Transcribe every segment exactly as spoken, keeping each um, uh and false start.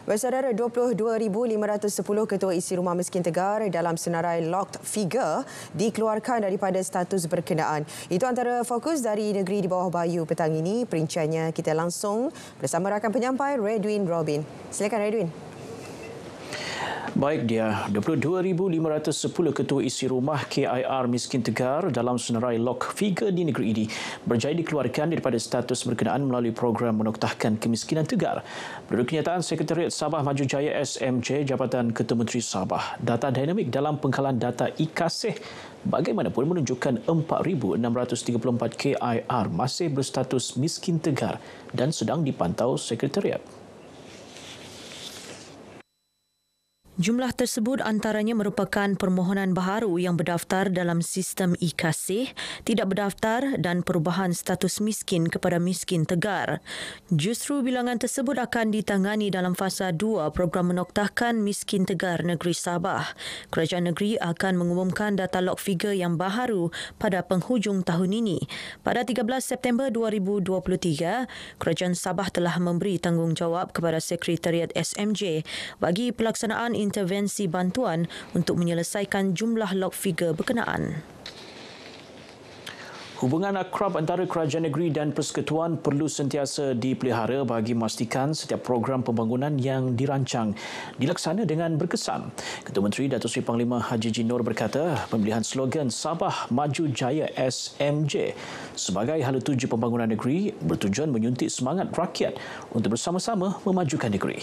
Saudara, dua puluh dua ribu lima ratus sepuluh ketua isi rumah miskin Tegar dalam senarai locked figure dikeluarkan daripada status berkenaan. Itu antara fokus dari negeri di bawah Bayu petang ini. Perinciannya kita langsung bersama rakan penyampai Redwin Robin. Silakan Redwin. Baik dia, dua puluh dua ribu lima ratus sepuluh ketua isi rumah K I R miskin Tegar dalam senarai lock figure di negeri ini berjaya dikeluarkan daripada status berkenaan melalui program menoktahkan kemiskinan Tegar. Menurut kenyataan Sekretariat Sabah Maju Jaya S M J Jabatan Ketua Menteri Sabah, data dinamik dalam pengkalan data I K A S E bagaimanapun menunjukkan empat ribu enam ratus tiga puluh empat K I R masih berstatus miskin Tegar dan sedang dipantau Sekretariat. Jumlah tersebut antaranya merupakan permohonan baharu yang berdaftar dalam sistem I K A S E, tidak berdaftar dan perubahan status miskin kepada miskin Tegar. Justru bilangan tersebut akan ditangani dalam fasa dua program menoktahkan miskin Tegar negeri Sabah. Kerajaan negeri akan mengumumkan data log figure yang baharu pada penghujung tahun ini. Pada tiga belas September dua ribu dua puluh tiga, Kerajaan Sabah telah memberi tanggungjawab kepada Sekretariat S M J bagi pelaksanaan intervensi bantuan untuk menyelesaikan jumlah log figure berkenaan. Hubungan akrab antara kerajaan negeri dan persekutuan perlu sentiasa dipelihara bagi memastikan setiap program pembangunan yang dirancang dilaksana dengan berkesan. Ketua Menteri Datuk Seri Panglima Haji Haji Noor berkata, pemilihan slogan Sabah Maju Jaya S M J sebagai hala tuju pembangunan negeri bertujuan menyuntik semangat rakyat untuk bersama-sama memajukan negeri.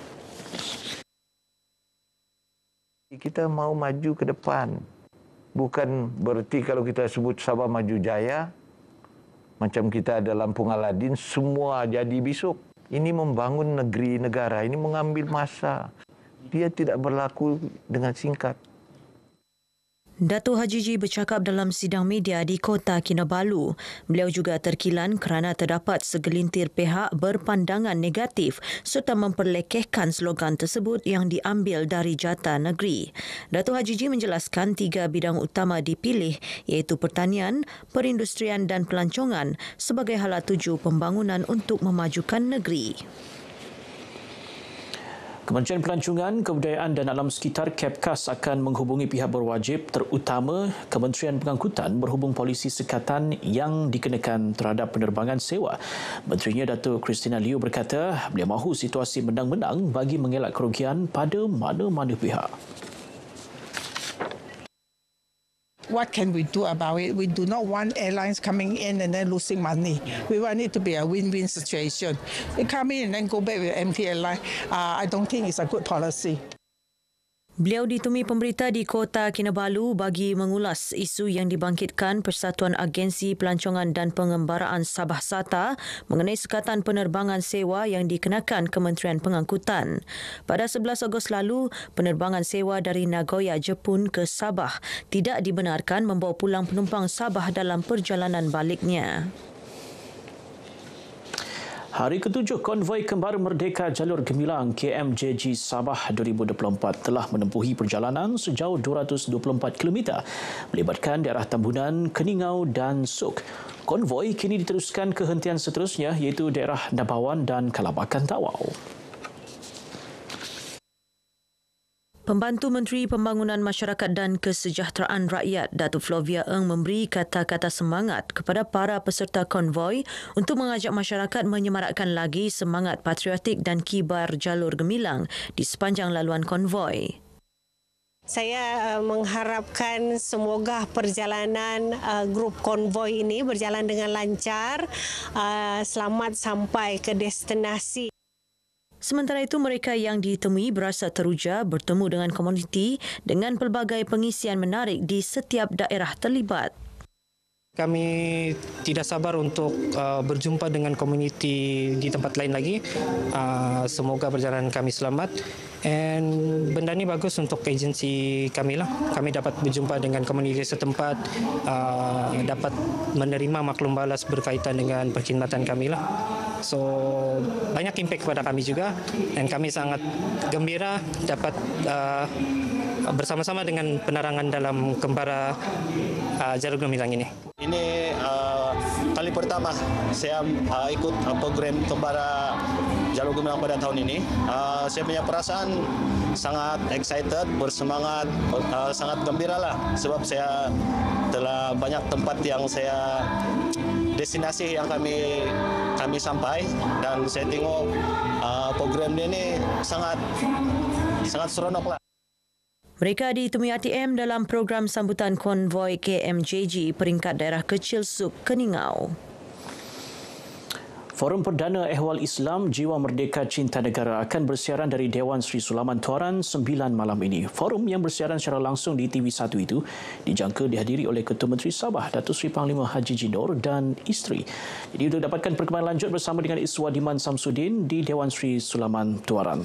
Kita mau maju ke depan. Bukan berarti kalau kita sebut Sabah Maju Jaya, macam kita ada Lampung Aladin, semua jadi besok. Ini membangun negeri negara, ini mengambil masa. Dia tidak berlaku dengan singkat. Datuk Haji Haji bercakap dalam sidang media di Kota Kinabalu. Beliau juga terkilan kerana terdapat segelintir pihak berpandangan negatif serta memperlekehkan slogan tersebut yang diambil dari jata negeri. Datuk Haji Haji menjelaskan tiga bidang utama dipilih iaitu pertanian, perindustrian dan pelancongan sebagai hala tuju pembangunan untuk memajukan negeri. Kementerian Pelancongan, Kebudayaan dan Alam Sekitar K E P K A S akan menghubungi pihak berwajib terutama Kementerian Pengangkutan berhubung polisi sekatan yang dikenakan terhadap penerbangan sewa. Menterinya Datuk Christina Liu berkata beliau mahu situasi menang-menang bagi mengelak kerugian pada mana-mana pihak. What can we do about it? We do not want airlines coming in and then losing money. We want it to be a win-win situation. They come in and then go back with empty airline. Uh, I don't think it's a good policy. Beliau ditemui pemberita di Kota Kinabalu bagi mengulas isu yang dibangkitkan Persatuan Agensi Pelancongan dan Pengembaraan Sabah SATA mengenai sekatan penerbangan sewa yang dikenakan Kementerian Pengangkutan. Pada sebelas Ogos lalu, penerbangan sewa dari Nagoya, Jepun ke Sabah tidak dibenarkan membawa pulang penumpang Sabah dalam perjalanan baliknya. Hari ketujuh konvoi kembara merdeka jalur gemilang K M J G Sabah dua ribu dua puluh empat telah menempuhi perjalanan sejauh dua ratus dua puluh empat kilometer melibatkan daerah Tambunan, Keningau dan Suk. Konvoi kini diteruskan ke hentian seterusnya iaitu daerah Nabawan dan Kalabakan Tawau. Pembantu Menteri Pembangunan Masyarakat dan Kesejahteraan Rakyat Datuk Flovia Ng memberi kata-kata semangat kepada para peserta konvoi untuk mengajak masyarakat menyemarakkan lagi semangat patriotik dan kibar jalur gemilang di sepanjang laluan konvoi. Saya uh, mengharapkan semoga perjalanan uh, grup konvoi ini berjalan dengan lancar, uh, selamat sampai ke destinasi. Sementara itu, mereka yang ditemui berasa teruja bertemu dengan komuniti dengan pelbagai pengisian menarik di setiap daerah terlibat. Kami tidak sabar untuk uh, berjumpa dengan komuniti di tempat lain lagi. Uh, semoga perjalanan kami selamat. And benda ni bagus untuk agensi kami lah. Kami dapat berjumpa dengan komuniti setempat, uh, dapat menerima maklum balas berkaitan dengan perkhidmatan kami lah. So banyak impact kepada kami juga, dan kami sangat gembira dapat uh, bersama-sama dengan penerangan dalam kembara uh, jalur gemilang ini. Ini uh, kali pertama saya uh, ikut uh, program kembara jalur gemilang pada tahun ini. Uh, saya punya perasaan sangat excited, bersemangat, uh, sangat gembira lah sebab saya telah banyak tempat yang saya destinasi yang kami kami sampai dan saya tengok uh, program ini sangat sangat seronok lah. Mereka ditemui A T M dalam program sambutan konvoi K M J G peringkat daerah kecil Sub Keningau. Forum Perdana Ehwal Islam Jiwa Merdeka Cinta Negara akan bersiaran dari Dewan Sri Sulaiman Tuaran sembilan malam ini. Forum yang bersiaran secara langsung di T V satu itu dijangka dihadiri oleh Ketua Menteri Sabah Datuk Seri Panglima Haji Jinor dan isteri. Jadi untuk dapatkan perkembangan lanjut bersama dengan Iswadiman Samsudin di Dewan Sri Sulaiman Tuaran.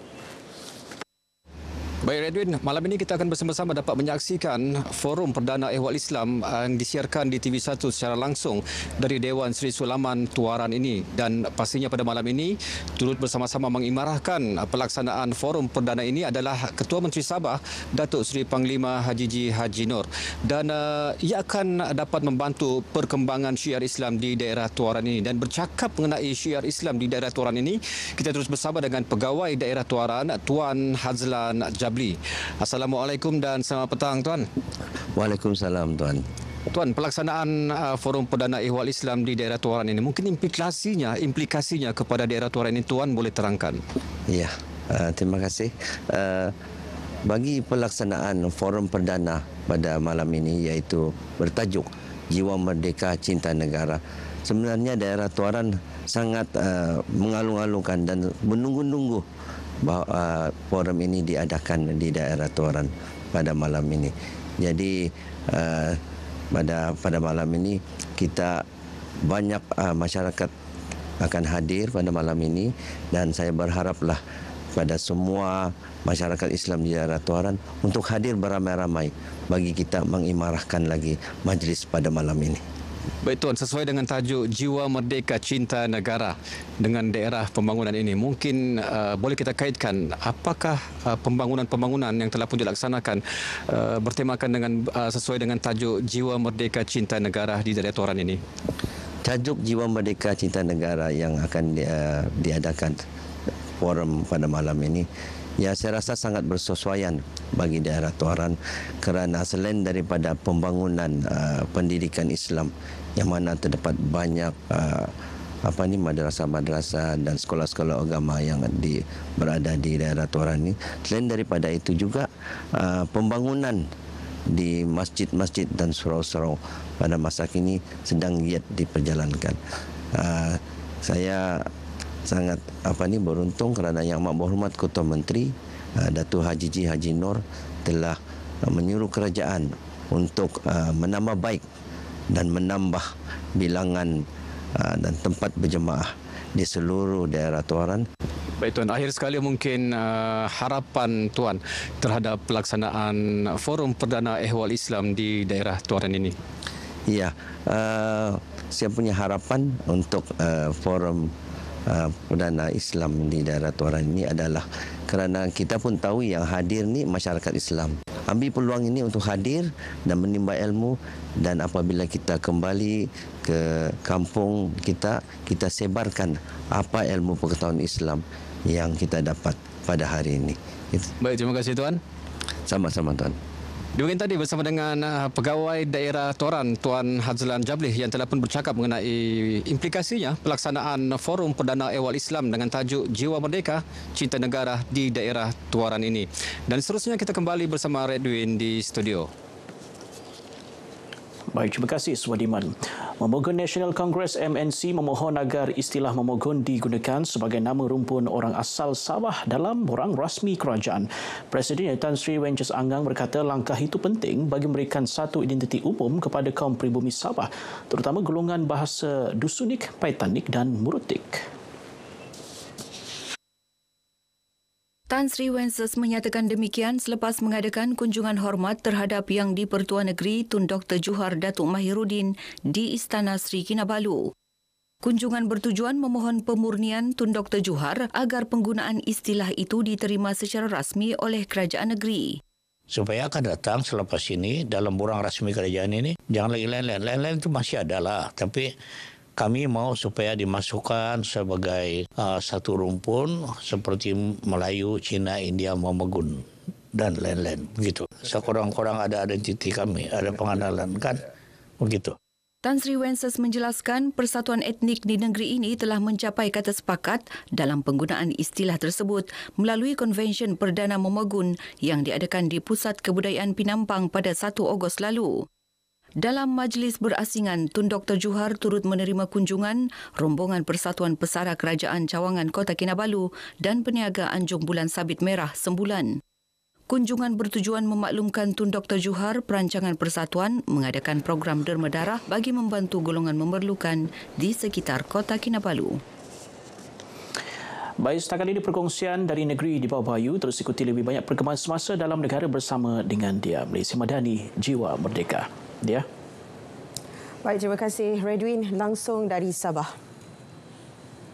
Baik Redwin, malam ini kita akan bersama-sama dapat menyaksikan Forum Perdana Ehwal Islam yang disiarkan di T V satu secara langsung dari Dewan Sri Sulaiman Tuaran ini, dan pastinya pada malam ini turut bersama-sama mengimarahkan pelaksanaan Forum Perdana ini adalah Ketua Menteri Sabah Datuk Seri Panglima Haji Ji Haji Nur, dan uh, ia akan dapat membantu perkembangan syiar Islam di daerah Tuaran ini. Dan bercakap mengenai syiar Islam di daerah Tuaran ini, kita terus bersama dengan Pegawai Daerah Tuaran Tuan Hazlan Jabli. Assalamualaikum dan selamat petang Tuan. Waalaikumsalam Tuan. Tuan, pelaksanaan uh, Forum Perdana Ehwal Islam di daerah Tuaran ini, mungkin implikasinya implikasinya kepada daerah Tuaran ini Tuan boleh terangkan? Ya, uh, terima kasih. Uh, bagi pelaksanaan Forum Perdana pada malam ini, iaitu bertajuk Jiwa Merdeka Cinta Negara, sebenarnya daerah Tuaran sangat uh, mengalung-alungkan dan menunggu-nunggu bahawa uh, forum ini diadakan di daerah Tuaran pada malam ini. Jadi uh, pada pada malam ini kita banyak uh, masyarakat akan hadir pada malam ini, dan saya berharaplah pada semua masyarakat Islam di daerah Tuaran untuk hadir beramai-ramai bagi kita mengimarahkan lagi majlis pada malam ini. Baik Tuan, sesuai dengan tajuk Jiwa Merdeka Cinta Negara dengan daerah pembangunan ini, mungkin uh, boleh kita kaitkan apakah uh, pembangunan-pembangunan yang telah pun dilaksanakan uh, bertemakan dengan uh, sesuai dengan tajuk Jiwa Merdeka Cinta Negara di daerah Tuaran ini? Tajuk Jiwa Merdeka Cinta Negara yang akan di, uh, diadakan forum pada malam ini, ya saya rasa sangat bersesuaian bagi daerah Tuaran, kerana selain daripada pembangunan uh, pendidikan Islam yang mana terdapat banyak uh, apa ni madrasah-madrasah dan sekolah-sekolah agama yang di, berada di daerah Tuaran ini, selain daripada itu juga uh, pembangunan di masjid-masjid dan surau-surau pada masa kini sedang giat diperjalankan. Uh, saya sangat apa ni beruntung kerana Yang Amat Berhormat Ketua Menteri uh, Datuk Haji Ji Haji Nur telah uh, menyuruh kerajaan untuk uh, menambah baik dan menambah bilangan uh, dan tempat berjemaah di seluruh daerah Tuaran. Baik Tuan, akhir sekali mungkin uh, harapan Tuan terhadap pelaksanaan Forum Perdana Ehwal Islam di daerah Tuaran ini. Ya, uh, saya punya harapan untuk uh, Forum Uh, Perdana Islam di daerah Tuaran ini adalah kerana kita pun tahu yang hadir ni masyarakat Islam. Ambil peluang ini untuk hadir dan menimba ilmu, dan apabila kita kembali ke kampung kita, kita sebarkan apa ilmu pengetahuan Islam yang kita dapat pada hari ini. Baik, terima kasih Tuan. Sama-sama Tuan. Demikian tadi bersama dengan uh, Pegawai Daerah Tuaran Tuan Hazlan Jabli yang telah pun bercakap mengenai implikasinya pelaksanaan Forum Perdana Ehwal Islam dengan tajuk Jiwa Merdeka Cinta Negara di daerah Tuaran ini. Dan seterusnya kita kembali bersama Redwin di studio. Baik, terima kasih Swadiman. Memogon National Congress M N C memohon agar istilah memogon digunakan sebagai nama rumpun orang asal Sabah dalam borang rasmi kerajaan. Presiden Tan Sri Wenceslas Anggang berkata langkah itu penting bagi memberikan satu identiti umum kepada kaum pribumi Sabah, terutama golongan bahasa Dusunik, Paitanik dan Murutik. Tan Sri Wenceslas menyatakan demikian selepas mengadakan kunjungan hormat terhadap Yang di-Pertua Negeri Tun Doktor Johar Datuk Mahiruddin di Istana Sri Kinabalu. Kunjungan bertujuan memohon pemurnian Tun Doktor Johar agar penggunaan istilah itu diterima secara rasmi oleh kerajaan negeri. Supaya akan datang selepas ini dalam borang rasmi kerajaan ini, jangan lagi lain-lain. Lain-lain itu masih ada lah, tapi kami mau supaya dimasukkan sebagai uh, satu rumpun seperti Melayu, Cina, India, Mamagun dan lain-lain begitu. Sekurang-kurang ada identiti kami, ada pengenalan kan begitu. Tan Sri Wences menjelaskan persatuan etnik di negeri ini telah mencapai kata sepakat dalam penggunaan istilah tersebut melalui Konvensyen Perdana Mamagun yang diadakan di Pusat Kebudayaan Pinampang pada satu Ogos lalu. Dalam majlis berasingan, Tun Doktor Johar turut menerima kunjungan rombongan Persatuan Pesara Kerajaan Cawangan Kota Kinabalu dan peniaga Anjung Bulan Sabit Merah Sembulan. Kunjungan bertujuan memaklumkan Tun Doktor Johar perancangan persatuan mengadakan program derma darah bagi membantu golongan memerlukan di sekitar Kota Kinabalu. Baik, setakat ini perkongsian dari negeri di bawah Bayu. Terus ikuti lebih banyak perkembangan semasa dalam negara bersama dengan dia. Malaysia Madani, Jiwa Merdeka. Dia. Baik, terima kasih Redwin langsung dari Sabah.